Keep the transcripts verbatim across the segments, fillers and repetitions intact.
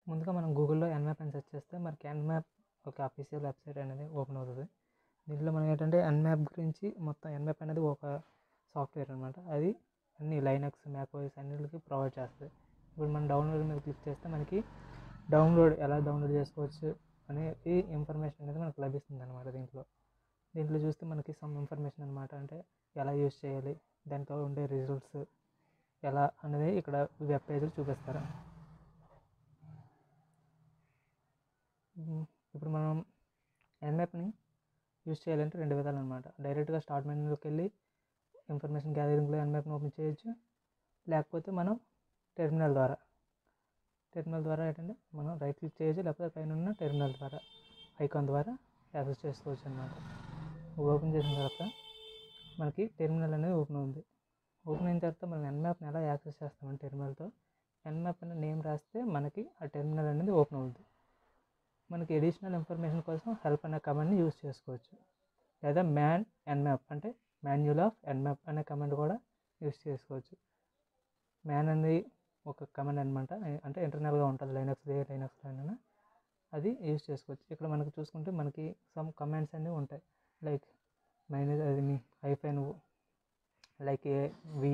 ముందుగా మనం గూగుల్లో ఎన్మ్యాప్ అని సెర్చ్ చేస్తే మనకి ఎన్మ్యాప్ ఒక అఫీషియల్ వెబ్సైట్ అనేది ఓపెన్ అవుతుంది. దీంట్లో మనం ఏంటంటే ఎన్మ్యాప్ గురించి మొత్తం ఎన్మ్యాప్ అనేది ఒక సాఫ్ట్వేర్ అనమాట. అది అన్ని లైనక్స్ మ్యాక్ఓఎస్ అన్నిటికీ ప్రొవైడ్ చేస్తుంది. ఇప్పుడు మనం డౌన్లోడ్ మీద క్లిక్ చేస్తే మనకి డౌన్లోడ్ ఎలా డౌన్లోడ్ చేసుకోవచ్చు అనేది ఇన్ఫర్మేషన్ అనేది మనకు లభిస్తుంది అనమాట. దీంట్లో దీంట్లో చూస్తే మనకి సమ్ ఇన్ఫర్మేషన్ అనమాట, అంటే ఎలా యూజ్ చేయాలి, దాంట్లో ఉండే రిజల్ట్స్ ఎలా అనేది ఇక్కడ వెబ్ పేజ్లో చూపిస్తారు. ఇప్పుడు మనం ఎన్మ్యాప్ని యూజ్ చేయాలంటే రెండు విధాలు అనమాట. డైరెక్ట్గా స్టార్ట్ మెనూలోకి వెళ్ళి ఇన్ఫర్మేషన్ గ్యాదరింగ్లో ఎన్మ్యాప్ని ఓపెన్ చేయొచ్చు, లేకపోతే మనం టెర్మినల్ ద్వారా టెర్మినల్ ద్వారా ఏంటంటే మనం రైట్ క్లిక్ చేయొచ్చు, లేకపోతే పైన ఉన్న టెర్మినల్ ద్వారా ఐకాన్ ద్వారా యాక్సెస్ చేసుకోవచ్చు అనమాట. ఓపెన్ చేసిన తర్వాత మనకి టెర్మినల్ అనేది ఓపెన్ అవుతుంది. ఓపెన్ అయిన తర్వాత మనం ఎన్మ్యాప్ని ఎలా యాక్సెస్ చేస్తామంటే టెర్మినల్తో ఎన్మ్యాప్ అనే నేమ్ రాస్తే మనకి ఆ టెర్మినల్ అనేది ఓపెన్ అవుతుంది. మనకి అడిషనల్ ఇన్ఫర్మేషన్ కోసం హెల్ప్ అనే కమాండ్ని యూజ్ చేసుకోవచ్చు, లేదా మ్యాన్ ఎన్మ్యాప్ అంటే మాన్యువల్ ఆఫ్ ఎన్మ్యాప్ అనే కమాండ్ కూడా యూజ్ చేసుకోవచ్చు. మ్యాన్ అనేది ఒక కమాండ్ అనమాట, అంటే ఇంటర్నల్గా ఉంటుంది లైనక్స్ లైనక్స్ అయినా అది యూజ్ చేసుకోవచ్చు. ఇక్కడ మనకు చూసుకుంటే మనకి సమ్ కమాండ్స్ అన్నీ ఉంటాయి, లైక్ మైనస్ అది మీ హైఫైన్ లైక్ ఏ వి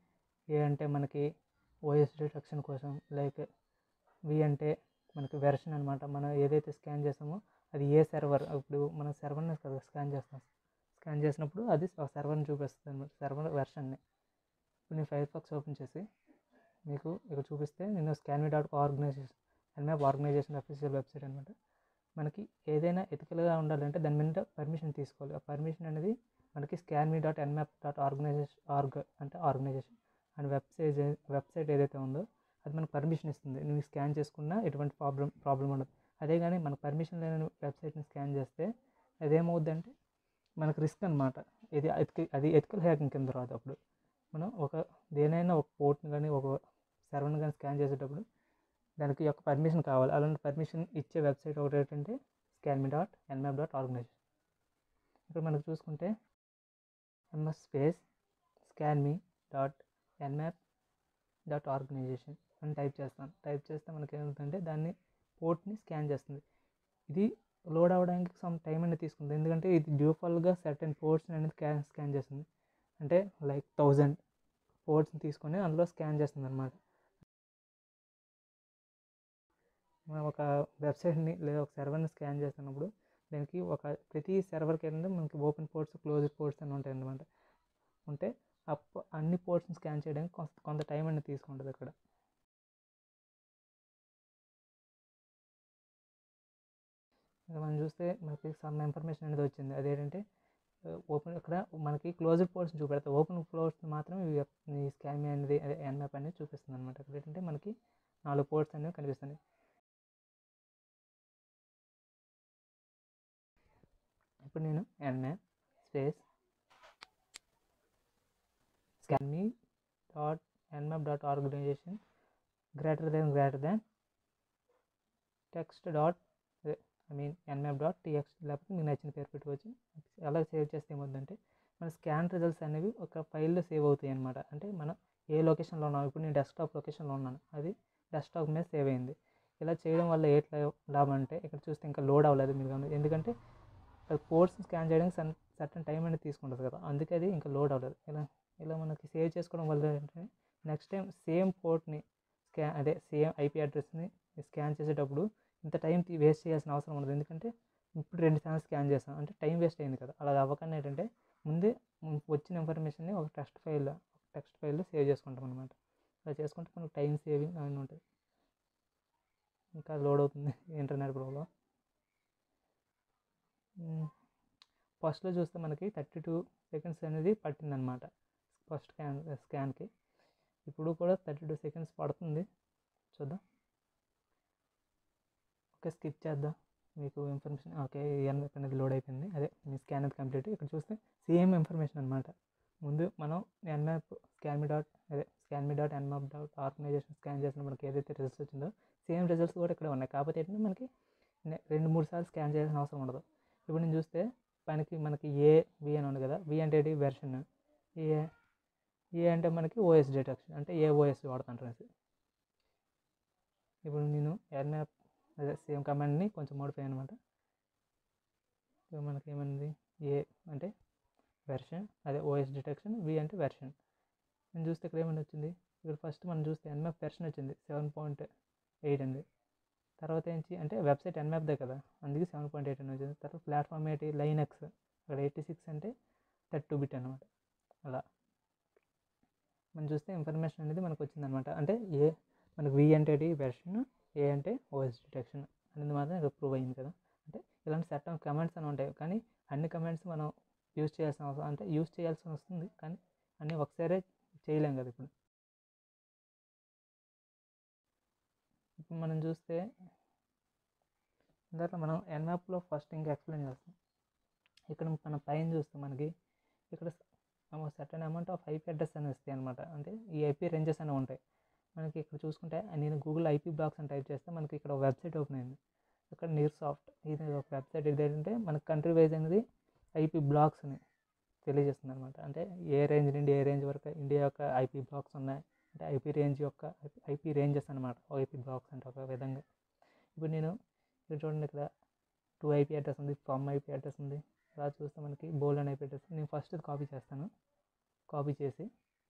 ఏ అంటే మనకి ఓఎస్ డిటెక్షన్ కోసం, లైక్ వి అంటే మనకి వెర్షన్ అనమాట. మనం ఏదైతే స్కాన్ చేస్తామో అది ఏ సర్వర్, ఇప్పుడు మనం సర్వర్ని కదా స్కాన్ చేస్తాం, స్కాన్ చేసినప్పుడు అది సర్వర్ని చూపిస్తుంది అనమాట, సర్వర్ వెర్షన్ని. ఇప్పుడు నేను ఫైర్ ఫాక్స్ ఓపెన్ చేసి మీకు ఇక్కడ చూపిస్తే నేను scanme dot organization Nmap organization official website అనమాట. మనకి ఏదైనా ఎథికల్గా ఉండాలంటే దాని మీద పర్మిషన్ తీసుకోవాలి. ఆ పర్మిషన్ అనేది మనకి scanme dot Nmap dot organization org అంటే ఆర్గనైజేషన్ అండ్ వెబ్సైట్ వెబ్సైట్ ఏదైతే ఉందో అది మనకు పర్మిషన్ ఇస్తుంది. నువ్వు స్కాన్ చేసుకున్నా ఎటువంటి ప్రాబ్లం ప్రాబ్లం ఉండదు. అదే కానీ మనకు పర్మిషన్ లేని వెబ్సైట్ని స్కాన్ చేస్తే అదేమవుద్దంటే మనకు రిస్క్ అనమాట. ఇది అది ఎథికల్ హ్యాకింగ్ కింద రాదు. అప్పుడు మనం ఒక దేనైనా ఒక పోర్ట్ని కానీ ఒక సర్వర్ని కానీ స్కాన్ చేసేటప్పుడు దానికి యొక్క పర్మిషన్ కావాలి. అలాంటి పర్మిషన్ ఇచ్చే వెబ్సైట్ ఒకటి ఏంటంటే scanme dot Nmap dot organization. ఇక్కడ మనకు చూసుకుంటే MS space scanme dot Nmap dot organization అని టైప్ చేస్తాను. టైప్ చేస్తే మనకి ఏమవుతుందంటే దాన్ని పోర్ట్ని స్కాన్ చేస్తుంది. ఇది లోడ్ అవ్వడానికి సమ్ టైం అనేది తీసుకుంది, ఎందుకంటే ఇది డ్యూఫాల్ట్గా సర్టెన్ పోర్ట్స్ని అనేది స్కాన్ స్కాన్ చేస్తుంది. అంటే లైక్ థౌజండ్ పోర్ట్స్ని తీసుకొని అందులో స్కాన్ చేస్తుంది అనమాట. మనం ఒక వెబ్సైట్ని లేదా ఒక సర్వర్ని స్కాన్ చేస్తున్నప్పుడు దానికి ఒక ప్రతి సర్వర్కి ఏంటంటే మనకి ఓపెన్ పోర్ట్స్ క్లోజ్డ్ పోర్ట్స్ అని ఉంటాయి అన్నమాట. ఉంటే అప్ అన్ని పోర్ట్స్ని స్కాన్ చేయడానికి కొంత కొంత టైం అనేది తీసుకుంటుంది. ఇక్కడ మనం చూస్తే మనకి సమ్ ఇన్ఫర్మేషన్ అనేది వచ్చింది. అదేంటంటే ఓపెన్ ఇక్కడ మనకి క్లోజ్డ్ పోర్ట్స్ చూపెడతాయి, ఓపెన్ పోర్ట్స్ మాత్రం ఈ స్కాన్ అనేది అదే ఎన్మ్యాప్ అనేది చూపిస్తుంది అనమాట. ఇక్కడ ఏంటంటే మనకి నాలుగు పోర్ట్స్ అనేవి కనిపిస్తున్నాయి. ఇప్పుడు నేను Nmap space scanme dot Nmap dot organization greater than greater than text dot I mean Nmap dot TX లేకపోతే మీకు నచ్చిన పేరు పెట్టుకోవచ్చు. అలా సేవ్ చేస్తే ఏమవుతుందంటే మన స్కాన్ రిజల్ట్స్ అనేవి ఒక ఫైల్లో సేవ్ అవుతాయి అనమాట. అంటే మనం ఏ లొకేషన్లో ఉన్నాం, ఇప్పుడు నేను డెస్క్టాప్ లొకేషన్లో ఉన్నాను, అది డెస్క్టాప్ మీద సేవ్ అయింది. ఇలా చేయడం వల్ల ఏ లాభం అంటే ఇక్కడ చూస్తే ఇంకా లోడ్ అవ్వలేదు మీరు, ఎందుకంటే అది పోర్ట్స్ స్కాన్ చేయడానికి సన్ సర్టన్ టైం అనేది తీసుకుంటుంది కదా, అందుకే అది ఇంకా లోడ్ అవ్వలేదు. ఇలా ఇలా మనకి సేవ్ చేసుకోవడం వల్ల ఏంటంటే నెక్స్ట్ టైం సేమ్ పోర్ట్ని స్కాన్ అదే సేమ్ ఐపీ అడ్రస్ని స్కాన్ చేసేటప్పుడు ఇంత టైం వేస్ట్ చేయాల్సిన అవసరం ఉండదు, ఎందుకంటే ఇప్పుడు రెండు సార్లు స్కాన్ చేస్తాం అంటే టైం వేస్ట్ అయింది కదా. అలా అవ్వకుండా ఏంటంటే ముందే వచ్చిన ఇన్ఫర్మేషన్ని ఒక టెక్స్ట్ ఫైల్ టెక్స్ట్ ఫైల్లో సేవ్ చేసుకుంటాం అనమాట. అలా చేసుకుంటే మనకు టైం సేవింగ్ అవన్నీ ఉంటుంది. ఇంకా లోడ్ అవుతుంది ఇంటర్నెట్ ప్రాబ్లం. ఫస్ట్లో చూస్తే మనకి థర్టీ టూ సెకండ్స్ అనేది పట్టిందనమాట ఫస్ట్ స్కాన్ స్కాన్కి. ఇప్పుడు కూడా థర్టీ టూ సెకండ్స్ పడుతుంది, చూద్దాం. ఓకే, స్కిప్ చేద్దాం, మీకు ఇన్ఫర్మేషన్ ఓకే ఎన్మ్యాప్ అనేది లోడ్ అయిపోయింది. అదే మీ స్కాన్ అనేది కంప్లీట్. ఇక్కడ చూస్తే సేమ్ ఇన్ఫర్మేషన్ అనమాట. ముందు మనం ఎన్మ్యాప్ స్కాన్మి డాట్ అదే scanme dot Nmap dot organization scan చేసిన మనకి ఏదైతే రిజల్ట్స్ వచ్చిందో సేమ్ రిజల్ట్స్ కూడా ఇక్కడ ఉన్నాయి. కాకపోతే ఏంటంటే మనకి రెండు మూడు సార్లు స్కాన్ చేయాల్సిన అవసరం ఉండదు. ఇప్పుడు నేను చూస్తే పైనకి మనకి ఏ వి అని ఉంది కదా, వి అంటే ఏంటి వెర్షన్, ఏ ఏ అంటే మనకి ఓఎస్ డిటెక్షన్ అంటే ఏ ఓఎస్ వాడుతుంటారు. ఇప్పుడు నేను ఎన్మ్యాప్ అదే సేమ్ కమాండ్ని కొంచెం మోడిఫై అనమాట. ఇప్పుడు మనకి ఏమైంది, ఏ అంటే వెర్షన్, అదే ఓఎస్ డిటెక్షన్, వి అంటే వెర్షన్. నేను చూస్తే ఇక్కడ ఏమని వచ్చింది, ఇక్కడ ఫస్ట్ మనం చూస్తే ఎన్మ్యాప్ వెర్షన్ వచ్చింది సెవెన్ పాయింట్ ఎయిట్ అండి. తర్వాత ఏంటి అంటే వెబ్సైట్ ఎన్మ్యాప్దే కదా, అందుకే సెవెన్ పాయింట్ ఎయిట్ అని వచ్చింది. తర్వాత ప్లాట్ఫామ్ ఏంటి లైనక్స్, అక్కడ ఎయిటీ సిక్స్ అంటే థర్టీ టూ బిట్ అనమాట. అలా మనం చూస్తే ఇన్ఫర్మేషన్ అనేది మనకు వచ్చిందనమాట. అంటే ఏ మనకు వి అంటే వెర్షన్, ఏ అంటే ఓఎస్ డిటెక్షన్ అనేది మాత్రం ఇక్కడ ప్రూవ్ అయ్యింది కదా. అంటే ఇలాంటి సెట్ ఆఫ్ కమాండ్స్ అని ఉంటాయి, కానీ అన్ని కమాండ్స్ మనం యూజ్ చేయాల్సిన అవసరం అంటే యూజ్ చేయాల్సి వస్తుంది, కానీ అన్నీ ఒకసారే చేయలేం కదా. ఇప్పుడు ఇప్పుడు మనం చూస్తే దాంట్లో మనం ఎన్మ్యాప్లో ఫస్ట్ ఇంకా ఎక్స్ప్లెయిన్ చేస్తాం. ఇక్కడ మనం పైన చూస్తే మనకి ఇక్కడ certain amount of IP address అని వస్తాయి అనమాట. అంటే ఈ ఐపీ రేంజెస్ అనేవి ఉంటాయి మనకి. ఇక్కడ చూసుకుంటే నేను గూగుల్ ఐపీ బ్లాక్స్ అని టైప్ చేస్తే మనకి ఇక్కడ ఒక వెబ్సైట్ ఓపెన్ అయింది. ఇక్కడ నీర్ సాఫ్ట్ ఇది ఒక వెబ్సైట్. ఇది ఏంటంటే మనకి కంట్రీ వైజ్ అనేది ఐపీ బ్లాక్స్ అని తెలియజేస్తుంది అనమాట. అంటే ఏ రేంజ్ నుండి ఏ రేంజ్ వరకు ఇండియా యొక్క ఐపీ బ్లాక్స్ ఉన్నాయి, అంటే ఐపీ రేంజ్ యొక్క ఐపీ రేంజెస్ అనమాట. ఐపీ బ్లాక్స్ అంటే ఒక విధంగా. ఇప్పుడు నేను ఇక్కడ చూడండి, ఇక్కడ టూ ఐపీ అడ్రస్ ఉంది, ఫ్రమ్ ఐపీ అడ్రస్ ఉంది. అలా చూస్తే మనకి బోల్డ్ అని ఐపీ అడ్రస్. నేను ఫస్ట్ కాపీ చేస్తాను. కాపీ చేసి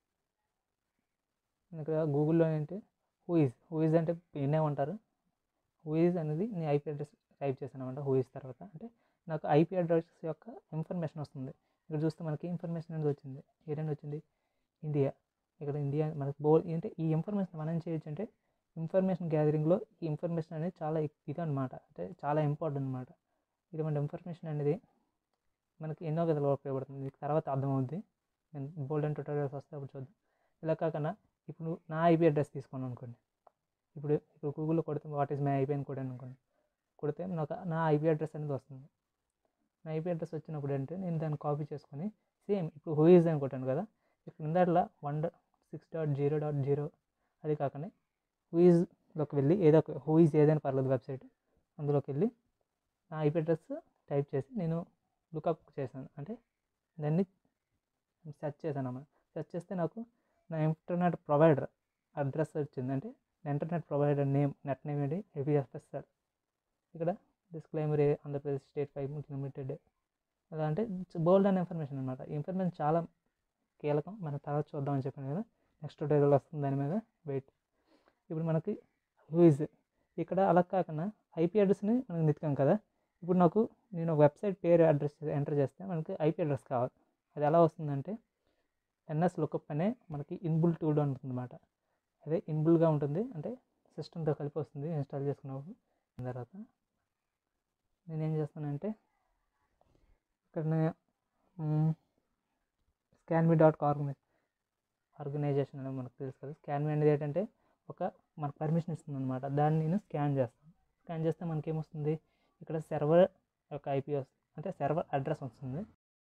ఇక్కడ గూగుల్లో ఏంటి హూ ఈజ్ హూ ఈజ్ అంటే వినేమంటారు. హూ ఈజ్ అనేది నేను ఐపీ అడ్రస్ టైప్ చేశాను అనమాట. హూ ఈజ్ తర్వాత అంటే నాకు ఐపీ అడ్రస్ యొక్క ఇన్ఫర్మేషన్ వస్తుంది. ఇక్కడ చూస్తే మనకి ఇన్ఫర్మేషన్ అనేది వచ్చింది. ఏదైనా వచ్చింది ఇండియా. ఇక్కడ ఇండియా మనకి బోల్ అంటే ఈ ఇన్ఫర్మేషన్ మనం ఏం చేయొచ్చు అంటే ఇన్ఫర్మేషన్ గ్యాదరింగ్లో ఈ ఇన్ఫర్మేషన్ అనేది చాలా ఇది అనమాట. అంటే చాలా ఇంపార్టెంట్ అనమాట. ఇటువంటి ఇన్ఫర్మేషన్ అనేది మనకి ఎన్నో విధాలుగా ఉపయోగపడుతుంది. మీకు తర్వాత అర్థమవుద్ది. నేను బోల్డ్ అండ్ ట్యూటోరియల్స్ వస్తే అప్పుడు చూద్దాం. ఇలా కాకుండా ఇప్పుడు నా ఐపీ అడ్రస్ తీసుకోండి అనుకోండి. ఇప్పుడు ఇప్పుడు గూగుల్లో కొడితే వాట్ ఈజ్ మై ఐపీ అని కొట్టాను అనుకోండి. కొడితే నాకు నా ఐపీ అడ్రస్ అనేది వస్తుంది. నా ఐపీ అడ్రస్ వచ్చినప్పుడు అంటే నేను దాన్ని కాపీ చేసుకొని సేమ్ ఇప్పుడు హూ ఈజ్ అని కొట్టాను కదా, ఇక్కడ ఇందాట్లో one six dot zero dot zero అది కాకుండా హూ ఈజ్లోకి వెళ్ళి ఏదో ఒక హూ ఈజ్ ఏదైనా పర్లేదు వెబ్సైట్, అందులోకి వెళ్ళి నా ఐపీ అడ్రస్ టైప్ చేసి నేను లుకప్ చేశాను. అంటే దాన్ని సెర్చ్ చేశాను అన్నమాట. సెర్చ్ చేస్తే నాకు నా ఇంటర్నెట్ ప్రొవైడర్ అడ్రస్ వచ్చింది. అంటే internet provider name, net name ఏంటి ఏపీఎఫ్ఎస్ఆర్. ఇక్కడ disclaimer Andhra Pradesh state five limited. అలా అంటే బోల్డ్ అనే ఇన్ఫర్మేషన్ అనమాట. ఈ ఇన్ఫర్మేషన్ చాలా కీలకం. మనం తర్వాత చూద్దామని చెప్పాను కదా, నెక్స్ట్ ట్యూటోరియల్ వస్తుంది దాని మీద, వెయిట్. ఇప్పుడు మనకి హూ ఈజ్ ఇక్కడ అలా కాకుండా ఐపీ అడ్రస్ని మనకి వెతికాం కదా. ఇప్పుడు నాకు నేను వెబ్సైట్ పేరు అడ్రస్ ఎంటర్ చేస్తే మనకి ఐపీ అడ్రస్ కావాలి. అది ఎలా వస్తుందంటే ఎన్ఎస్ లుకప్ అనే మనకి ఇన్బుల్ టూల్ ఉంటుంది అన్నమాట. అదే ఇన్బుల్గా ఉంటుంది, అంటే సిస్టమ్తో కలిపి వస్తుంది ఇన్స్టాల్ చేసుకున్నప్పుడు. తర్వాత నేనేం చేస్తానంటే ఇక్కడ స్కాన్మీ డాట్ ఆర్గనై ఆర్గనైజేషన్ అనేది మనకు తెలుసు కదా. స్కాన్మీ అనేది ఏంటంటే ఒక మనకు పర్మిషన్ ఇస్తుంది అనమాట. దాన్ని నేను స్కాన్ చేస్తాను. స్కాన్ చేస్తే మనకి ఏమొస్తుంది, ఇక్కడ సర్వర్ యొక్క ఐపీ వస్తుంది, అంటే సర్వర్ అడ్రస్ వస్తుంది.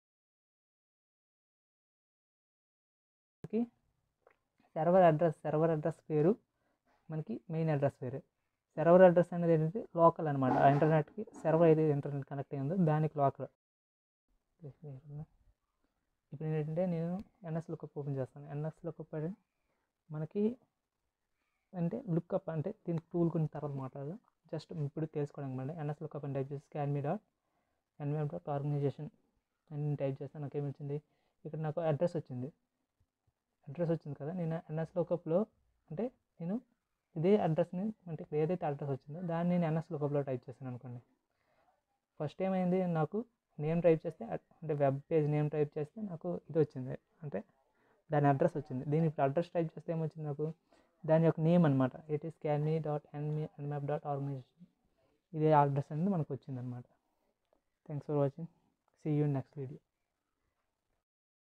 సర్వర్ అడ్రస్ సర్వర్ అడ్రస్ పేరు మనకి మెయిన్ అడ్రస్ వేరే. సర్వర్ అడ్రస్ అనేది ఏంటంటే లోకల్ అనమాట. ఆ ఇంటర్నెట్కి సర్వర్ ఏదైతే ఇంటర్నెట్ కనెక్ట్ అయ్యిందో దానికి లోకల్. ఇప్పుడు ఏంటంటే నేను ఎన్ఎస్ లుకప్ ఓపెన్ చేస్తాను. ఎన్ఎస్ లుకప్ అంటే మనకి అంటే లుకప్ అంటే దీని టూల్ గురించి తర్వాత మాట్లాడదాం. జస్ట్ ఇప్పుడు తెలుసుకోవడానికి అంటే ఎన్ఎస్ లుకప్ అని టైప్ చేసి scanme dot Nmap dot organization అని టైప్ చేస్తే నాకు ఏమి వచ్చింది, ఇక్కడ నాకు అడ్రస్ వచ్చింది. అడ్రస్ వచ్చింది కదా, నేను ఎన్ఎస్ లుకప్లో అంటే నేను ఇదే అడ్రస్ని అంటే ఇక్కడ ఏదైతే అడ్రస్ వచ్చిందో దాన్ని నేను ఎన్ఎస్ లుకప్లో టైప్ చేశాను అనుకోండి. ఫస్ట్ ఏమైంది, నాకు నేమ్ టైప్ చేస్తే అంటే వెబ్ పేజ్ నేమ్ టైప్ చేస్తే నాకు ఇది వచ్చింది, అంటే దాని అడ్రస్ వచ్చింది. దీని ఇప్పుడు అడ్రస్ టైప్ చేస్తే ఏమొచ్చింది నాకు, దాని యొక్క నేమ్ అనమాట. ఇట్ ఈస్ స్కాన్మీ డాట్ ఎన్మీ ఎన్మ్యాప్ డాట్ ఆర్గనైజేషన్. ఇదే అడ్రస్ అనేది మనకు వచ్చింది అనమాట. Thanks for watching. See you in next video.